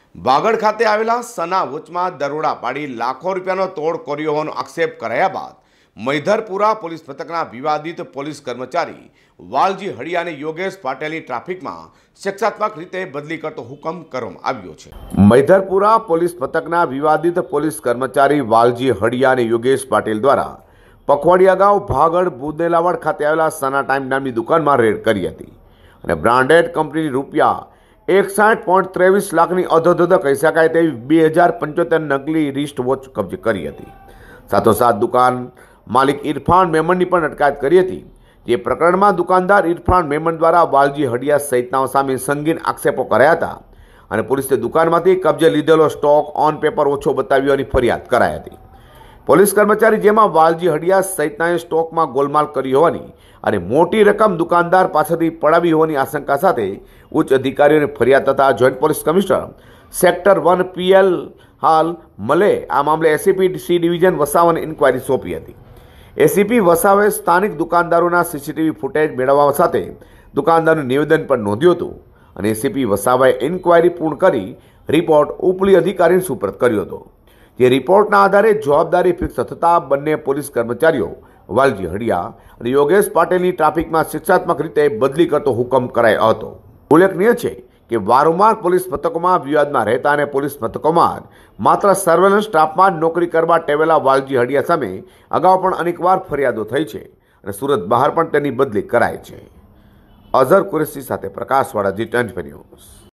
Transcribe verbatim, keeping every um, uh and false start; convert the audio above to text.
બાગડ ખાતે આવેલા સના વોચમાં દરોડા પાડી લાખો રૂપિયાનો તોડ કર્યો હોવાનો આક્ષેપ કરાયા બાદ મૈધરપુરા પોલીસ મથકના વિવાદિત પોલીસ કર્મચારી વાલજી હળિયા અને યોગેશ પાટેલની ટ્રાફિકમાં શિક્ષાત્મક રીતે બદલી કરતો હુકમ કરવામાં આવ્યો છે। મૈધરપુરા પોલીસ મથકના વિવાદિત પોલીસ કર્મચારી વાલજી હળિયા અને યોગેશ પાટેલ દ્વારા પખવાડિયા ગાંવ ભાગડ બુદેલાવડ ખાતે આવેલા સના ટાઈમ નામની દુકાનમાં રેડ કરી હતી અને બ્રાન્ડેડ કંપનીની રૂપિયા એકસાઠ પોઈન્ટ ત્રેવીસ લાખની અધોધધ કહી શકાય તેવી બે હજાર પંચોતેર નકલી રિસ્ટ વોચ કબજે કરી હતી। સાથોસાથ દુકાન માલિક ઇરફાન મેમનની પણ અટકાયત કરી હતી। જે પ્રકરણમાં દુકાનદાર ઇરફાન મેમન દ્વારા વાલજી હળિયા સહિતનાઓ સામે સંગીન આક્ષેપો કરાયા હતા અને પોલીસે દુકાનમાંથી કબજે લીધેલો સ્ટોક ઓન પેપર ઓછો બતાવ્યોની ફરિયાદ કરાઈ હતી। પોલીસ કર્મચારી જેમાં વાલજી હળિયા સહિતનાએ સ્ટોકમાં ગોલમાલ કરી હોવાની અને મોટી રકમ દુકાનદાર પાસેથી પડાવી હોવાની આશંકા સાથે ઉચ્ચ અધિકારીઓને ફરિયાદ તથા joint police commissioner sector one પીએલ હાલ મલે આ મામલે એસીપી સી ડિવિઝન વસાવાને ઇન્કવાયરી સોંપી હતી। એસીપી વસાવે સ્થાનિક દુકાનદારોના સીસીટીવી ફૂટેજ મેળવવા સાથે દુકાનદારનું નિવેદન પણ નોંધ્યું હતું અને એસીપી વસાવાએ ઇન્કવાયરી પૂર્ણ કરી રિપોર્ટ ઉપલી અધિકારીને સુપરત કર્યો હતો। જે રિપોર્ટના આધારે જવાબદારી ફિક્સ થતાં બંને પોલીસ કર્મચારીઓ વાલજી હળિયા અને યોગેશ પાટેલની ટ્રાફિકમાં શિક્ષાત્મક રીતે બદલી કરતો હુકમ કરાયો હતો। ઉલ્લેખનીય છે કે વારંવાર પોલીસ મથકોમાં વિવાદમાં રહેતા અને પોલીસ મથકોમાં માત્ર સર્વેલન્સ સ્ટાફમાં નોકરી કરવા ટેવેલા વાલજી હળિયા સામે અગાઉ પણ અનેકવાર ફરિયાદો થઈ છે અને સુરત બહાર પણ તેની બદલી કરાઈ છે। અઝર કુરેશી સાથે પ્રકાશવાળા જી ટ્વેન્ટી ન્યૂઝ।